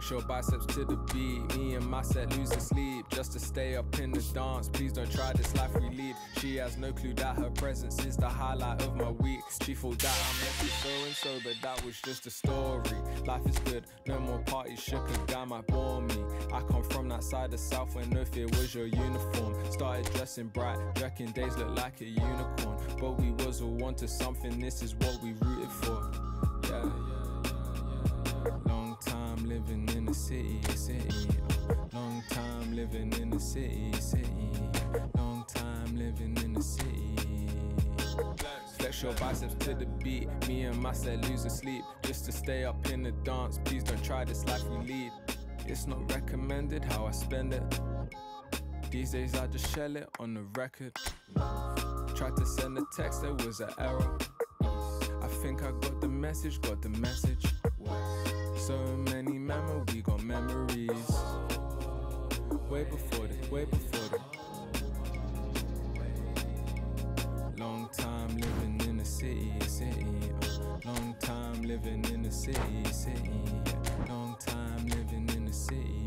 Flex your biceps to the beat. Me and my set losing sleep just to stay up in the dance. Please don't try this life we lead. She has no clue that her presence is the highlight of my week. She thought that I meant it so and so, but that was just a story. Life is good, no more parties, shook a guy might bore me. I come from that side of South where no fear was your uniform. Started dressing bright, reckon days look like a unicorn. But we was all wanted something, this is what we rooted for. Yeah. Long time living in the city. Long time living in the city. Long time living in the city. Flex your biceps to the beat. Me and my set losing sleep just to stay up in the dance. Please don't try this life we lead. It's not recommended how I spend it. These days I just shell it on the record. Tried to send a text, there was an error. I think I got the message. So many we got memories. Way before this. Long time living in the city. Long time living in the city. Long time living in the city.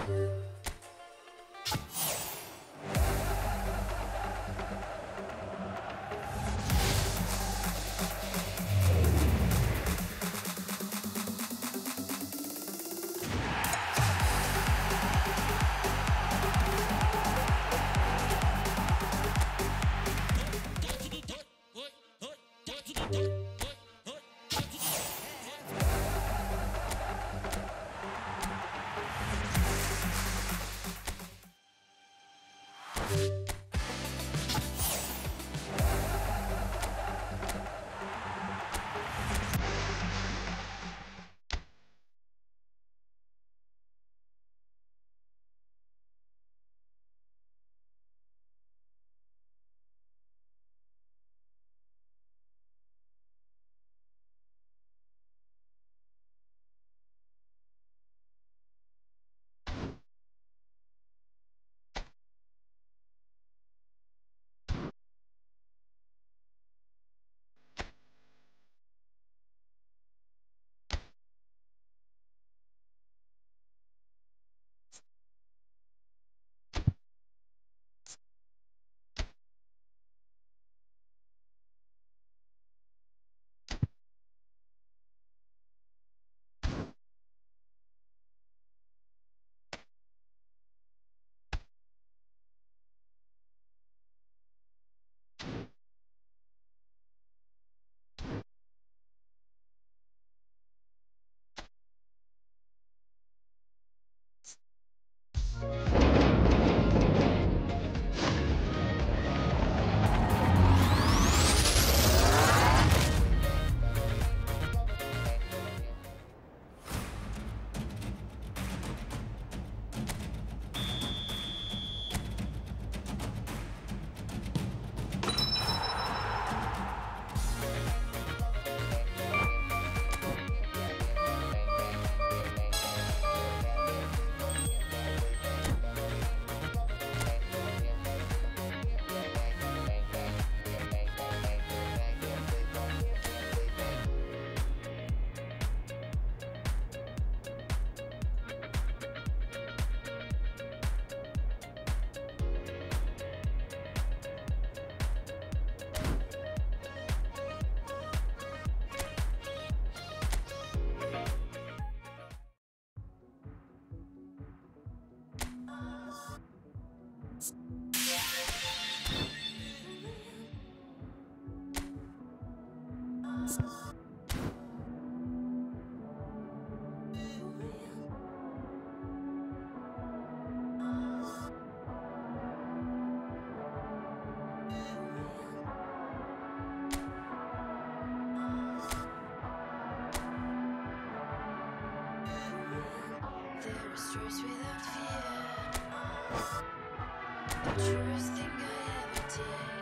Truth without fear, the truest thing I ever did.